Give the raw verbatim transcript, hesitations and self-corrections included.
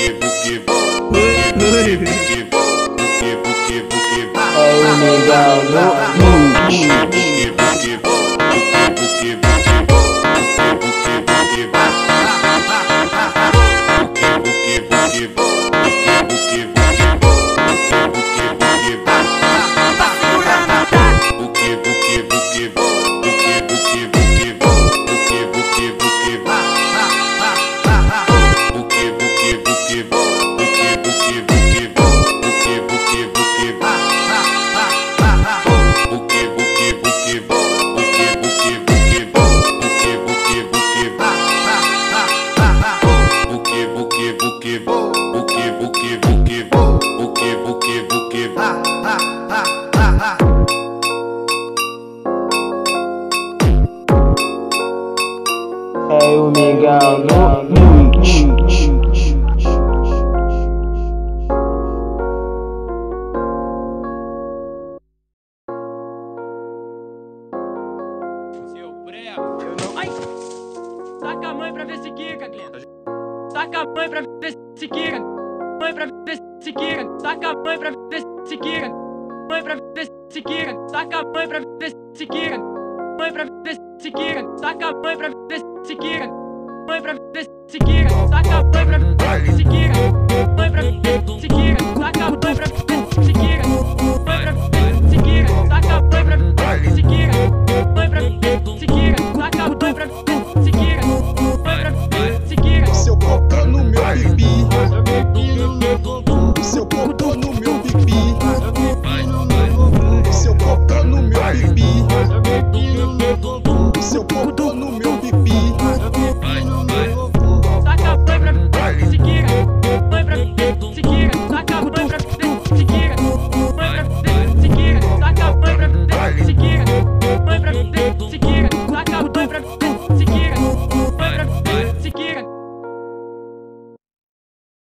É o Mingau no mix. Seu prego, eu não... Ai! Saca a mãe pra ver se quica, Glenda. Saca a mãe pra ver se quica. Mãe pra ver se quica. Saca a mãe pra ver se quica. Mãe pra ver se quica. Saca a mãe pra ver se quica. Mãe pra ver se quica. Saca a mãe pra ver se quica. Mãe pra ver se quica. Saca a mãe pra ver se quica.